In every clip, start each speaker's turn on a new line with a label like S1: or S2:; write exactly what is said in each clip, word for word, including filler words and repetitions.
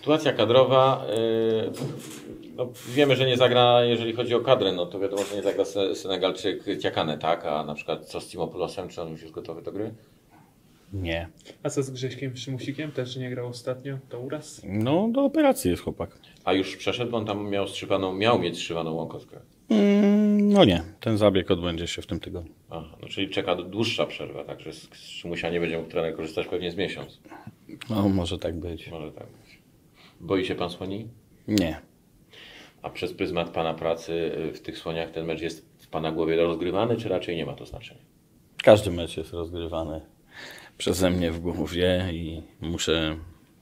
S1: Sytuacja kadrowa, yy, no wiemy, że nie zagra, jeżeli chodzi o kadrę, no to wiadomo, że nie zagra Senegalczyk Diakane, tak? A na przykład co z Timopulosem, czy on już jest gotowy do gry?
S2: Nie.
S3: A co z Grześkiem Przymusikiem? Też nie grał ostatnio? To uraz?
S2: No do operacji jest chłopak.
S1: A już przeszedł, bo on tam miał strzywaną, miał mieć strzywaną łąkowkę.
S2: Mm, no nie, ten zabieg odbędzie się w tym tygodniu.
S1: Aha, no czyli czeka dłuższa przerwa, także z, z Przymusia nie będzie mógł trener korzystać pewnie z miesiąc.
S2: No może tak być.
S1: Może tak być. Boi się pan słoni?
S2: Nie.
S1: A przez pryzmat pana pracy w tych słoniach ten mecz jest w pana głowie rozgrywany, czy raczej nie ma to znaczenia?
S2: Każdy mecz jest rozgrywany przeze mnie w głowie i muszę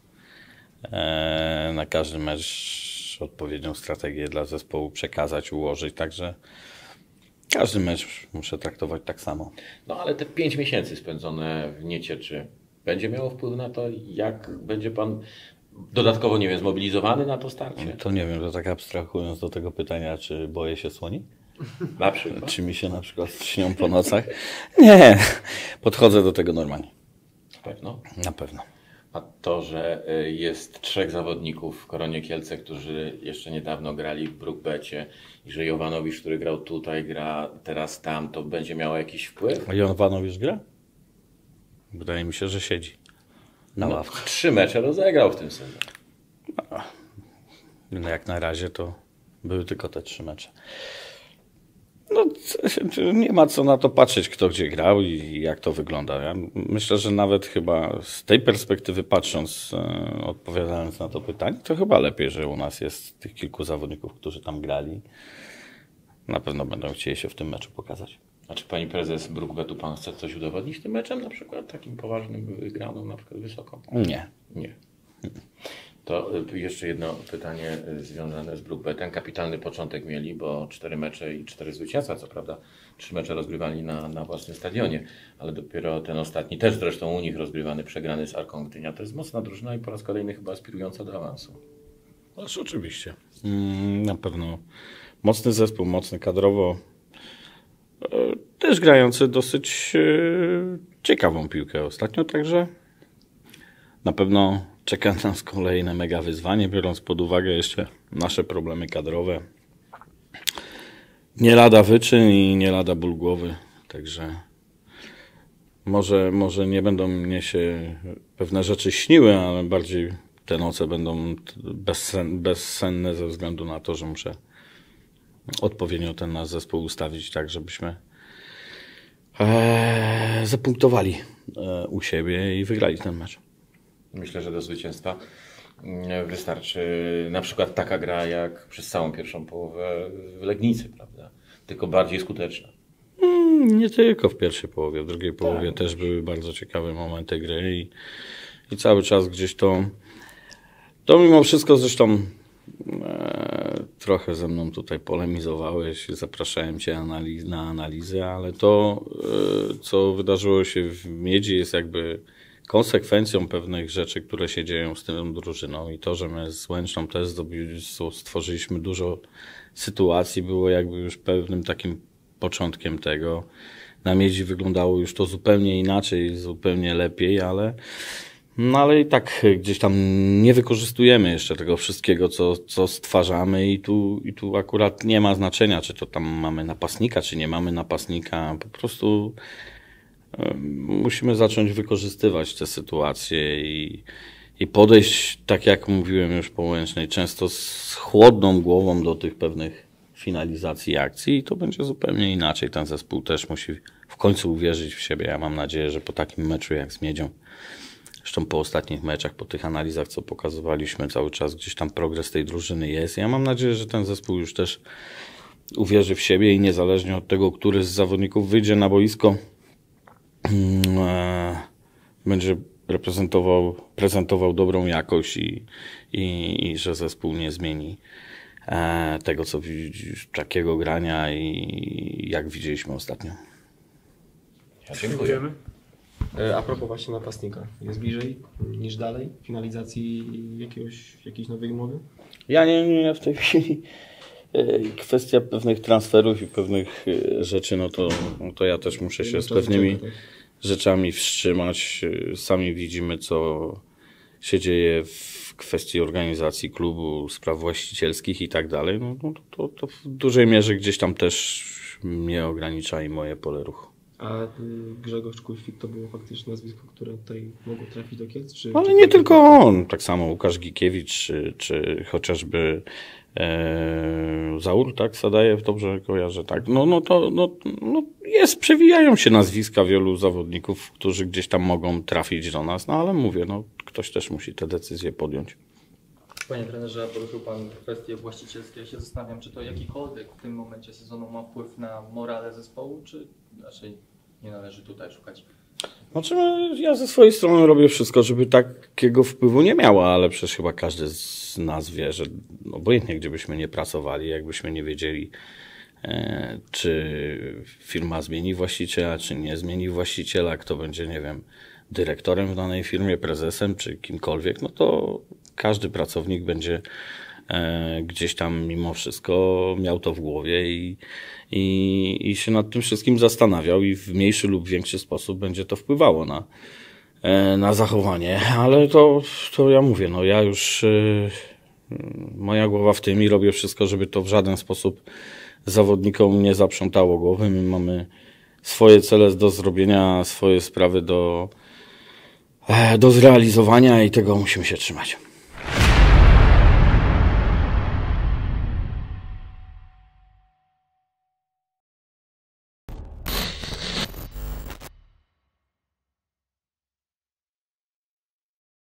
S2: e, na każdy mecz odpowiednią strategię dla zespołu przekazać, ułożyć, także każdy mecz muszę traktować tak samo.
S1: No ale te pięć miesięcy spędzone w Niecieczy będzie miało wpływ na to, jak będzie pan dodatkowo, nie wiem, zmobilizowany na to starcie?
S2: To nie wiem, że tak abstrahując do tego pytania, czy boję się słoni?
S1: Na przykład.
S2: Czy mi się na przykład śnią po nocach? Nie, podchodzę do tego normalnie.
S1: Na pewno.
S2: Na pewno.
S1: A to, że jest trzech zawodników w Koronie Kielce, którzy jeszcze niedawno grali w Brookbecie i że Jovanowicz, który grał tutaj, gra teraz tam, to będzie miało jakiś wpływ?
S2: A Jovanowicz gra? Wydaje mi się, że siedzi na
S1: No,
S2: ławce.
S1: trzy mecze rozegrał w tym sezonie.
S2: No, jak na razie to były tylko te trzy mecze. No, nie ma co na to patrzeć, kto gdzie grał i jak to wygląda. Ja myślę, że nawet chyba z tej perspektywy patrząc, e, odpowiadając na to pytanie, to chyba lepiej, że u nas jest tych kilku zawodników, którzy tam grali. Na pewno będą chcieli się w tym meczu pokazać.
S1: A czy pani prezes Brookbetu, pan chce coś udowodnić tym meczem na przykład? Takim poważnym, wygraną na przykład wysoko?
S2: Nie.
S1: Nie. To jeszcze jedno pytanie związane z Brookbetem. Kapitalny początek mieli, bo cztery mecze i cztery zwycięstwa, co prawda trzy mecze rozgrywali na, na własnym stadionie, ale dopiero ten ostatni, też zresztą u nich rozgrywany, przegrany z Arką Gdynia. To jest mocna drużyna i po raz kolejny chyba aspirująca do awansu.
S2: Ależ oczywiście. Mm, na pewno mocny zespół, mocny kadrowo. E, też grający dosyć e, ciekawą piłkę ostatnio, także na pewno czeka nas kolejne mega wyzwanie, biorąc pod uwagę jeszcze nasze problemy kadrowe. Nie lada wyczyn i nie lada ból głowy, także może, może nie będą mnie się pewne rzeczy śniły, ale bardziej te noce będą bezsen, bezsenne ze względu na to, że muszę odpowiednio ten nasz zespół ustawić tak, żebyśmy e, zapunktowali e, u siebie i wygrali ten mecz.
S1: Myślę, że do zwycięstwa wystarczy na przykład taka gra jak przez całą pierwszą połowę w Legnicy, prawda? Tylko bardziej skuteczna.
S2: Mm, nie tylko w pierwszej połowie, w drugiej połowie
S1: tak,
S2: też były bardzo ciekawe momenty gry i, i cały czas gdzieś to, to mimo wszystko zresztą e, trochę ze mną tutaj polemizowałeś, zapraszałem Cię analiz, na analizę, ale to, e, co wydarzyło się w Miedzi jest jakby konsekwencją pewnych rzeczy, które się dzieją z tą drużyną i to, że my z Łęczną też stworzyliśmy dużo sytuacji, było jakby już pewnym takim początkiem tego. Na Miedzi wyglądało już to zupełnie inaczej, zupełnie lepiej, ale, no ale i tak gdzieś tam nie wykorzystujemy jeszcze tego wszystkiego, co, co stwarzamy i tu, i tu akurat nie ma znaczenia, czy to tam mamy napastnika, czy nie mamy napastnika. Po prostu musimy zacząć wykorzystywać te sytuacje i, i podejść, tak jak mówiłem już po Łęcznej, często z chłodną głową do tych pewnych finalizacji akcji i to będzie zupełnie inaczej. Ten zespół też musi w końcu uwierzyć w siebie. Ja mam nadzieję, że po takim meczu jak z Miedzią, zresztą po ostatnich meczach, po tych analizach, co pokazywaliśmy, cały czas gdzieś tam progres tej drużyny jest. Ja mam nadzieję, że ten zespół już też uwierzy w siebie i niezależnie od tego, który z zawodników wyjdzie na boisko, będzie reprezentował, prezentował dobrą jakość i, i, i że zespół nie zmieni e, tego, co widzisz, takiego grania i jak widzieliśmy ostatnio.
S1: Ja dziękuję.
S4: A propos właśnie napastnika, jest bliżej niż dalej finalizacji jakiegoś, jakiejś nowej umowy?
S2: Ja nie, nie w tej chwili kwestia pewnych transferów i pewnych rzeczy, no to, no to ja też muszę się z pewnymi rzeczami wstrzymać. Sami widzimy, co się dzieje w kwestii organizacji klubu, spraw właścicielskich i tak dalej, no, no to, to w dużej mierze gdzieś tam też mnie ogranicza i moje pole ruchu.
S4: A y, Grzegorz Kulfik to było faktycznie nazwisko, które tutaj mogło trafić do Kielc? Czy,
S2: Ale
S4: czy
S2: nie
S4: to-
S2: tylko on, tak samo Łukasz Gikiewicz, czy, czy chociażby e, Zaur, tak, Sadajew, dobrze kojarzę, tak. No, no to no, no jest, przewijają się nazwiska wielu zawodników, którzy gdzieś tam mogą trafić do nas, no ale mówię, no ktoś też musi te decyzje podjąć.
S5: Panie trenerze, poruszył Pan kwestie właścicielskie. Ja się zastanawiam, czy to jakikolwiek w tym momencie sezonu ma wpływ na morale zespołu, czy raczej nie należy tutaj szukać?
S2: Znaczy, no, ja ze swojej strony robię wszystko, żeby takiego wpływu nie miała, ale przecież chyba każdy z nas wie, że obojętnie gdzie byśmy nie pracowali, jakbyśmy nie wiedzieli, e, czy firma zmieni właściciela, czy nie zmieni właściciela, kto będzie, nie wiem, dyrektorem w danej firmie, prezesem, czy kimkolwiek, no to każdy pracownik będzie e, gdzieś tam mimo wszystko miał to w głowie i, i, i się nad tym wszystkim zastanawiał i w mniejszy lub większy sposób będzie to wpływało na, e, na zachowanie. Ale to, to ja mówię, no ja już e, moja głowa w tym i robię wszystko, żeby to w żaden sposób zawodnikom nie zaprzątało głowy. My mamy swoje cele do zrobienia, swoje sprawy do, e, do zrealizowania i tego musimy się trzymać.